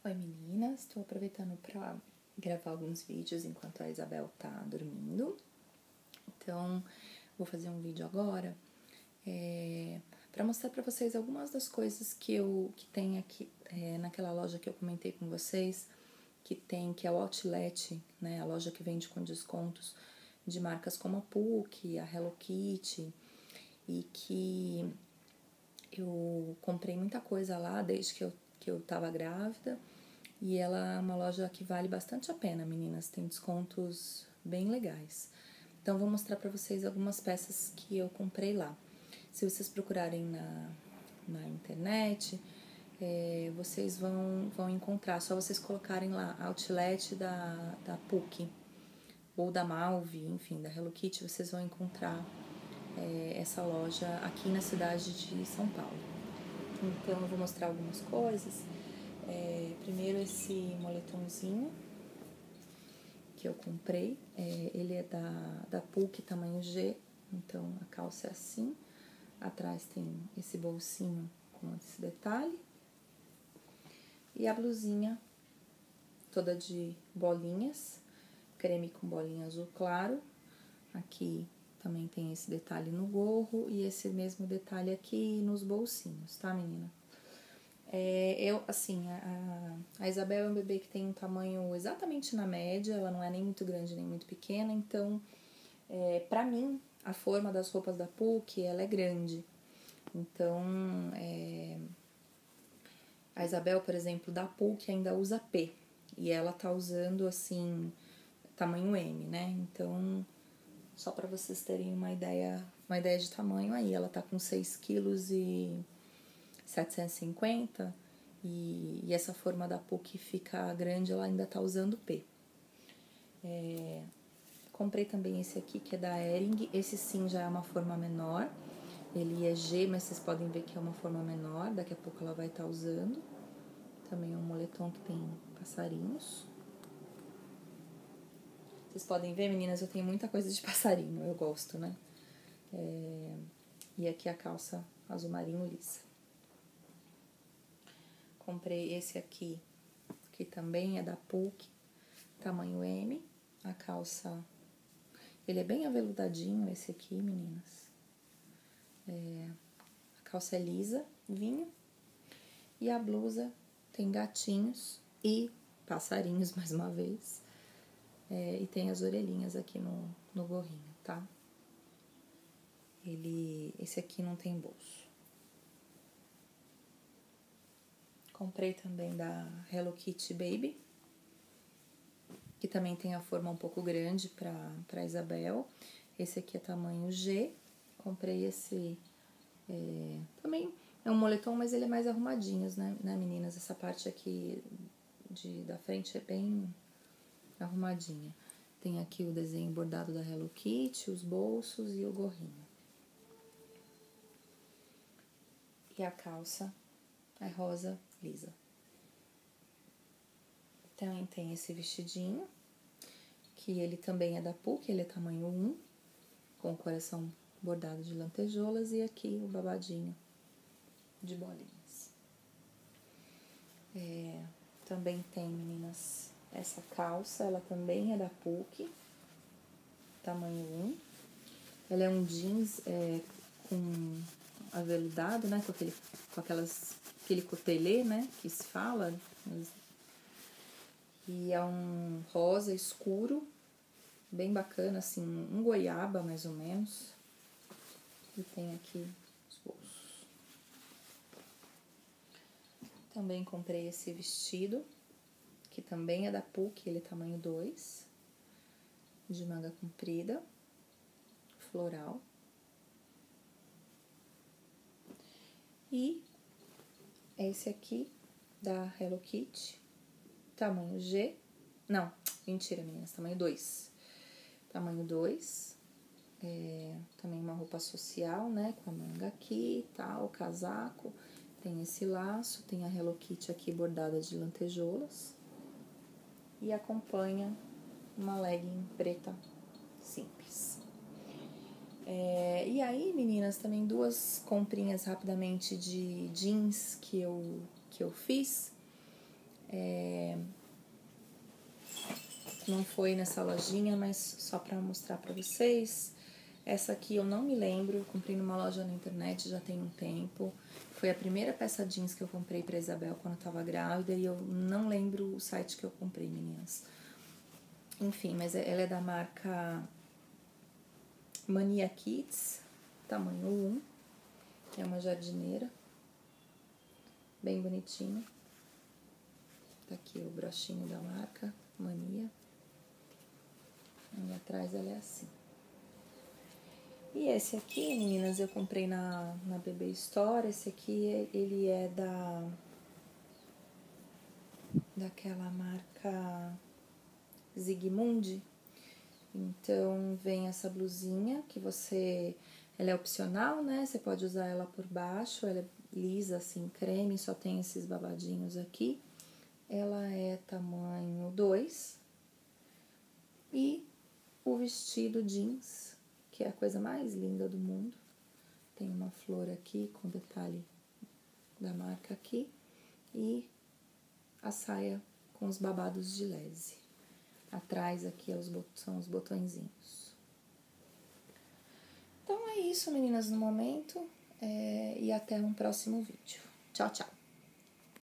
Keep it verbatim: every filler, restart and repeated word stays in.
Oi meninas, estou aproveitando para gravar alguns vídeos enquanto a Isabel tá dormindo. Então, vou fazer um vídeo agora é, para mostrar para vocês algumas das coisas que eu que tem aqui é, naquela loja que eu comentei com vocês, que tem, que é o Outlet, né? A loja que vende com descontos de marcas como a Puc, a Hello Kitty, e que eu comprei muita coisa lá desde que eu, que eu tava grávida. E ela é uma loja que vale bastante a pena, meninas. Tem descontos bem legais. Então, vou mostrar pra vocês algumas peças que eu comprei lá. Se vocês procurarem na, na internet, é, vocês vão, vão encontrar. Só vocês colocarem lá Outlet da, da Puc ou da Malve, enfim, da Hello Kitty, vocês vão encontrar é, essa loja aqui na cidade de São Paulo. Então, eu vou mostrar algumas coisas. É, primeiro esse moletomzinho que eu comprei, é, ele é da, da Puc tamanho G, então a calça é assim, atrás tem esse bolsinho com esse detalhe, e a blusinha toda de bolinhas, creme com bolinha azul claro, aqui também tem esse detalhe no gorro e esse mesmo detalhe aqui nos bolsinhos, tá menina? É, eu, assim, a, a Isabel é um bebê que tem um tamanho exatamente na média, ela não é nem muito grande nem muito pequena, então, é, pra mim, a forma das roupas da Puc, ela é grande. Então, é, a Isabel, por exemplo, da Puc ainda usa P, e ela tá usando, assim, tamanho M, né? Então, só pra vocês terem uma ideia, uma ideia de tamanho aí, ela tá com seis quilos e setecentos e cinquenta, e, e essa forma da Puc fica grande, ela ainda tá usando P. É, comprei também esse aqui, que é da Hering, esse sim já é uma forma menor, ele é G, mas vocês podem ver que é uma forma menor, daqui a pouco ela vai estar tá usando. Também é um moletom que tem passarinhos. Vocês podem ver, meninas, eu tenho muita coisa de passarinho, eu gosto, né? É, e aqui a calça azul marinho lisa. Comprei esse aqui, que também é da Puc, tamanho M, a calça, ele é bem aveludadinho esse aqui, meninas, é, a calça é lisa, vinho, e a blusa tem gatinhos e passarinhos, mais uma vez, é, e tem as orelhinhas aqui no, no gorrinho, tá? Ele, esse aqui não tem bolso. Comprei também da Hello Kitty Baby, que também tem a forma um pouco grande pra, pra Isabel. Esse aqui é tamanho G. Comprei esse, é, também é um moletom, mas ele é mais arrumadinho, né, né meninas? Essa parte aqui de, da frente é bem arrumadinha. Tem aqui o desenho bordado da Hello Kitty, os bolsos e o gorrinho. E a calça é rosa lisa. Também tem esse vestidinho, que ele também é da Puc, ele é tamanho um, com o coração bordado de lantejoulas, e aqui o babadinho de bolinhas. É, também tem, meninas, essa calça, ela também é da Puc, tamanho um. Ela é um jeans é, com aveludado, né, com, aquele, com aquelas, aquele cotelê, né, que se fala, e é um rosa escuro, bem bacana, assim, um goiaba mais ou menos. E tem aqui os bolsos. Também comprei esse vestido, que também é da Puc, ele é tamanho dois, de manga comprida, floral. E esse aqui, da Hello Kitty, tamanho G, não, mentira meninas, tamanho dois, tamanho dois, é, também uma roupa social, né, com a manga aqui e tal, casaco, tem esse laço, tem a Hello Kitty aqui bordada de lantejoulas, e acompanha uma legging preta simples. É, e aí, meninas, também duas comprinhas rapidamente de jeans que eu, que eu fiz. É, não foi nessa lojinha, mas só pra mostrar pra vocês. Essa aqui eu não me lembro, eu comprei numa loja na internet já tem um tempo. Foi a primeira peça jeans que eu comprei pra Isabel quando eu tava grávida e eu não lembro o site que eu comprei, meninas. Enfim, mas ela é da marca Mania Kids, tamanho um. É uma jardineira, bem bonitinha. Tá aqui o brochinho da marca Mania. E atrás ela é assim. E esse aqui, meninas, eu comprei na, na Bebê Store. Esse aqui, ele é da... daquela marca Zigmund. Então, vem essa blusinha que você... ela é opcional, né? Você pode usar ela por baixo. Ela é lisa, assim, creme. Só tem esses babadinhos aqui. Ela é tamanho dois. E o vestido jeans, que é a coisa mais linda do mundo. Tem uma flor aqui com detalhe da marca aqui. E a saia com os babados de lese. Atrás aqui é os são os botõezinhos. Então é isso, meninas, no momento. É, e até um próximo vídeo. Tchau, tchau!